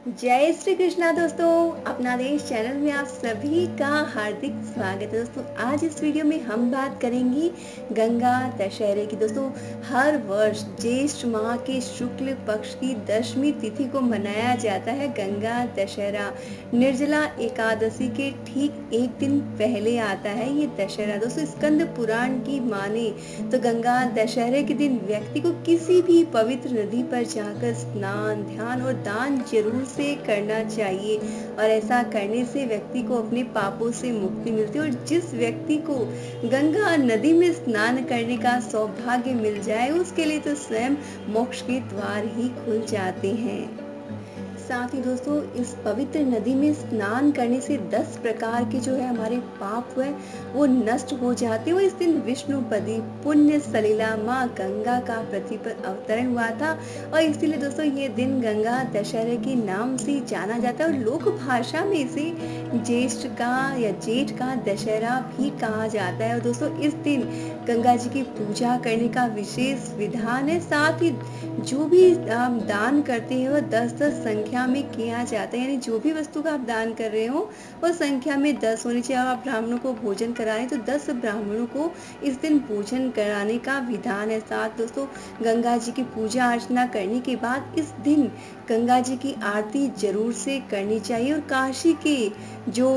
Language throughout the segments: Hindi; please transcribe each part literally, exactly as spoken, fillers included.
जय श्री कृष्णा दोस्तों, अपना देश चैनल में आप सभी का हार्दिक स्वागत है। दोस्तों आज इस वीडियो में हम बात करेंगे गंगा दशहरे की। दोस्तों हर वर्ष ज्येष्ठ माह के शुक्ल पक्ष की दशमी तिथि को मनाया जाता है गंगा दशहरा। निर्जला एकादशी के ठीक एक दिन पहले आता है ये दशहरा। दोस्तों स्कंद पुराण की माने तो गंगा दशहरे के दिन व्यक्ति को किसी भी पवित्र नदी पर जाकर स्नान, ध्यान और दान जरूर से करना चाहिए और ऐसा करने से व्यक्ति को अपने पापों से मुक्ति मिलती है। और जिस व्यक्ति को गंगा नदी में स्नान करने का सौभाग्य मिल जाए उसके लिए तो स्वयं मोक्ष के द्वार ही खुल जाते हैं। साथ ही दोस्तों इस पवित्र नदी में स्नान करने से दस प्रकार के जो है हमारे पाप हुए वो नष्ट हो जाते हैं। इस दिन विष्णुपदी पुण्य सलीला माँ गंगा का पृथ्वी पर अवतरण हुआ था और इसीलिए दोस्तों ये दिन गंगा दशहरे के नाम से जाना जाता है और लोक भाषा में इसे ज्येष्ठ का या जेठ का दशहरा भी कहा जाता है। और दोस्तों इस दिन गंगा जी की पूजा करने का विशेष विधान है। साथ ही जो भी हम दान करते हैं वो दस दस संख्या में किया जाता है, यानी जो भी वस्तु का आप दान कर रहे हो वो संख्या में दस होनी चाहिए। आप ब्राह्मणों को भोजन करा रहे हैं तो दस ब्राह्मणों को इस दिन भोजन कराने का विधान है। साथ दोस्तों गंगा जी की पूजा अर्चना करने के बाद इस दिन गंगा जी की आरती जरूर से करनी चाहिए। और काशी के जो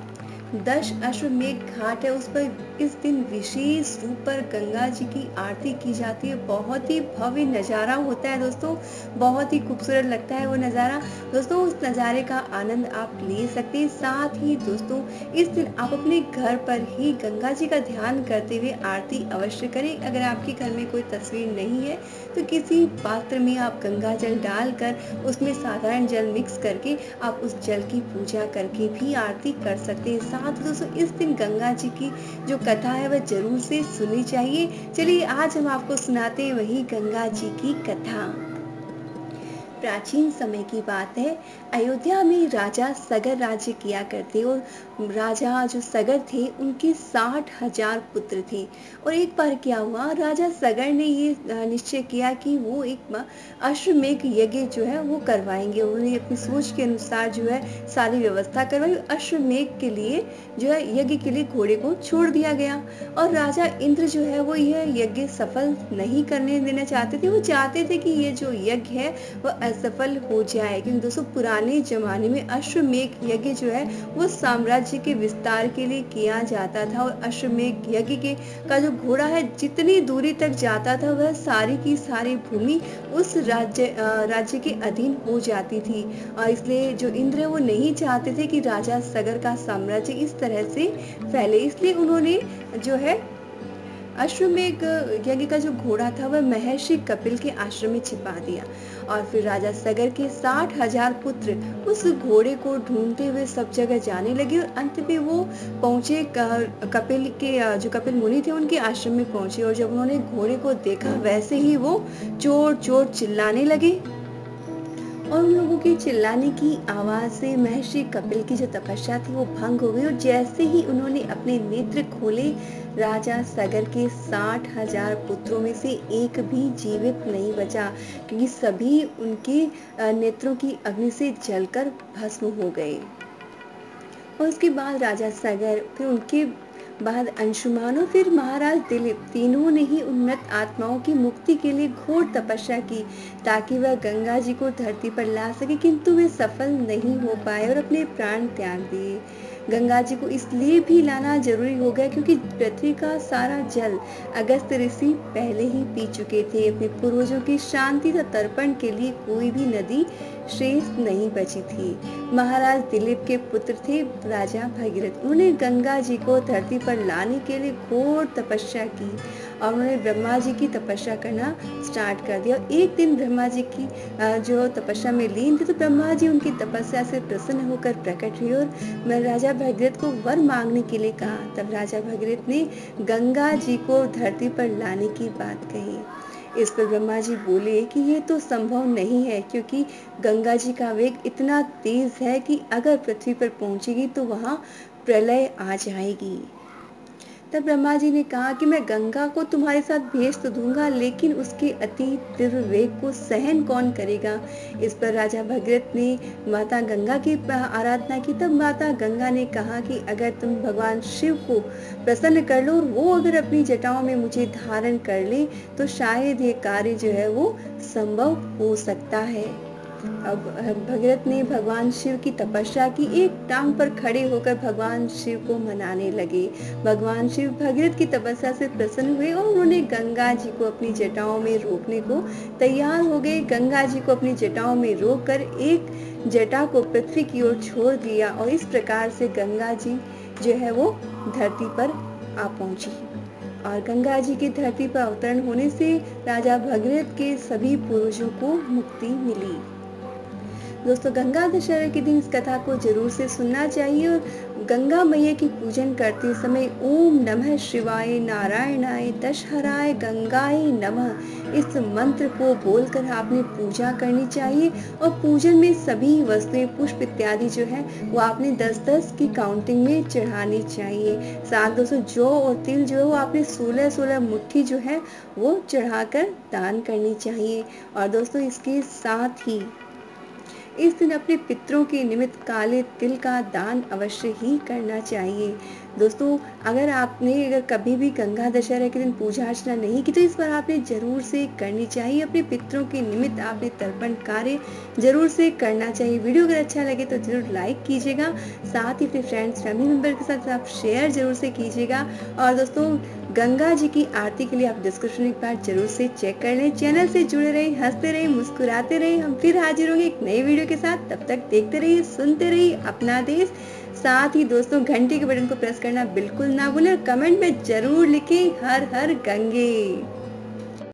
दश अश्वमेध घाट है उस पर इस दिन विशेष रूप पर गंगा जी की आरती की जाती है। बहुत ही भव्य नज़ारा होता है दोस्तों, बहुत ही खूबसूरत लगता है वो नज़ारा। दोस्तों उस नज़ारे का आनंद आप ले सकते हैं। साथ ही दोस्तों इस दिन आप अपने घर पर ही गंगा जी का ध्यान करते हुए आरती अवश्य करें। अगर आपके घर में कोई तस्वीर नहीं है तो किसी पात्र में आप गंगा जल डालकर उसमें साधारण जल मिक्स करके आप उस जल की पूजा करके भी आरती कर सकते हैं। साथ दोस्तों इस दिन गंगा जी की जो कथा है वह जरूर से सुननी चाहिए। चलिए आज हम आपको सुनाते हैं वही गंगा जी की कथा। प्राचीन समय की बात है, अयोध्या में राजा सगर राज्य किया करते और राजा जो सगर थे उनके साठ हजार पुत्र थे। और एक बार क्या हुआ, राजा सगर ने ये निश्चय किया कि वो एक अश्वमेध यज्ञ जो है वो करवाएंगे। उन्होंने अपनी सोच के अनुसार जो है सारी व्यवस्था करवाई। अश्वमेध के लिए जो है यज्ञ के लिए घोड़े को छोड़ दिया गया और राजा इंद्र जो है वो यह यज्ञ सफल नहीं करने देना चाहते थे। वो चाहते थे कि ये जो यज्ञ है वह असफल हो जाए, क्योंकि दोस्तों पुराने जमाने में अश्वमेध यज्ञ जो है वो साम्राज्य के विस्तार के लिए किया जाता था। और अश्वमेध यज्ञ के का जो घोड़ा है जितनी दूरी तक जाता था वह सारी की सारी भूमि उस राज्य राज्य के अधीन हो जाती थी। और इसलिए जो इंद्र वो नहीं चाहते थे कि राजा सगर का साम्राज्य इस तरह से फैले, इसलिए उन्होंने जो है अश्वमेध यज्ञ का जो घोड़ा था वह महर्षि कपिल के आश्रम में छिपा दिया। और फिर राजा सगर के साठ हजार पुत्र उस घोड़े को ढूंढते हुए सब जगह जाने लगे और अंत में वो पहुंचे कपिल के जो कपिल मुनि थे उनके आश्रम में पहुंचे। और जब उन्होंने घोड़े को देखा वैसे ही वो चोर चोर चिल्लाने लगे और उन लोगों के चिल्लाने की आवाज से महर्षि कपिल की जो तपस्या थी वो भंग हो गई। और जैसे ही उन्होंने अपने नेत्र खोले राजा सगर के साठ हजार पुत्रों में से एक भी जीवित नहीं बचा, क्योंकि सभी उनके नेत्रों की अग्नि से जलकर भस्म हो गए। और उसके बाद राजा सगर, फिर उनके बाद अंशुमान और फिर महाराज दिलीप, तीनों ने ही उन्नत आत्माओं की मुक्ति के लिए घोर तपस्या की ताकि वह गंगा जी को धरती पर ला सके, किंतु वे सफल नहीं हो पाए और अपने प्राण त्याग दिए। गंगा जी को इसलिए भी लाना जरूरी हो गया क्योंकि पृथ्वी का सारा जल अगस्त ऋषि पहले ही पी चुके थे। अपने पूर्वजों की शांति तथा तर्पण के लिए कोई भी नदी शेष नहीं बची थी। महाराज दिलीप के पुत्र थे राजा भगीरथ। उन्होंने गंगा जी को धरती पर लाने के लिए घोर तपस्या की और उन्होंने ब्रह्मा जी की तपस्या करना स्टार्ट कर दिया। एक दिन ब्रह्मा जी की जो तपस्या में लीन थे तो ब्रह्मा जी उनकी तपस्या से प्रसन्न होकर प्रकट हुए और राजा भगीरथ को वर मांगने के लिए कहा। तब राजा भगीरथ ने गंगा जी को धरती पर लाने की बात कही। इस पर ब्रह्मा जी बोले कि ये तो संभव नहीं है, क्योंकि गंगा जी का वेग इतना तेज है कि अगर पृथ्वी पर पहुंचेगी तो वहां प्रलय आ जाएगी। तब ब्रह्मा जी ने कहा कि मैं गंगा को तुम्हारे साथ भेज तो दूंगा, लेकिन उसके अति तीव्र वेग को सहन कौन करेगा। इस पर राजा भगीरथ ने माता गंगा की आराधना की। तब माता गंगा ने कहा कि अगर तुम भगवान शिव को प्रसन्न कर लो और वो अगर अपनी जटाओं में मुझे धारण कर ले तो शायद ये कार्य जो है वो संभव हो सकता है। अब भगीरथ ने भगवान शिव की तपस्या की, एक टांग पर खड़े होकर भगवान शिव को मनाने लगे। भगवान शिव भगीरथ की तपस्या से प्रसन्न हुए और उन्होंने गंगा जी को अपनी जटाओं में रोकने को तैयार हो गए। गंगा जी को अपनी जटाओं में रोककर एक जटा को पृथ्वी की ओर छोड़ दिया और इस प्रकार से गंगा जी जो है वो धरती पर आ पहुंची। और गंगा जी की धरती पर अवतरण होने से राजा भगीरथ के सभी पूर्वजों को मुक्ति मिली। दोस्तों, गंगा दशहरा के दिन इस कथा को जरूर से सुनना चाहिए और गंगा मैया की पूजन करते समय ओम नमः शिवाय नारायणाय दशहराय गंगाय नमः इस मंत्र को बोलकर आपने पूजा करनी चाहिए। और पूजन में सभी वस्तुएं, पुष्प इत्यादि जो है वो आपने दस दस की काउंटिंग में चढ़ानी चाहिए। साथ दोस्तों, जौ और तिल जो है वो आपने सोलह सोलह मुट्ठी जो है वो चढ़ाकर दान करनी चाहिए। और दोस्तों, इसके साथ ही इस दिन अपने पितरों के निमित्त काले तिल का दान अवश्य ही करना चाहिए। दोस्तों, अगर आपने अगर कभी भी गंगा दशहरा के दिन पूजा अर्चना नहीं की तो इस बार आपने जरूर से करनी चाहिए। अपने पितरों के निमित्त आपने तर्पण कार्य जरूर से करना चाहिए। वीडियो अगर अच्छा लगे तो जरूर लाइक कीजिएगा, साथ ही अपने फ्रेंड्स फैमिली मेंबर के साथ आप शेयर जरूर से कीजिएगा। और दोस्तों, गंगा जी की आरती के लिए आप डिस्क्रिप्शन एक बार जरूर से चेक कर लें। चैनल से जुड़े रहे, हंसते रहे, मुस्कुराते रहे। हम फिर हाजिर होंगे एक नई वीडियो के साथ। तब तक देखते रहिए, सुनते रहिए अपना देश। साथ ही दोस्तों, घंटी के बटन को प्रेस करना बिल्कुल ना भूलें और कमेंट में जरूर लिखें हर हर गंगे।